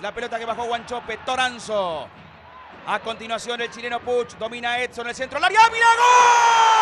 La pelota que bajó Wanchope, Toranzo. A continuación el chileno Puch, domina Edson, el centro al área, ¡mira, gol!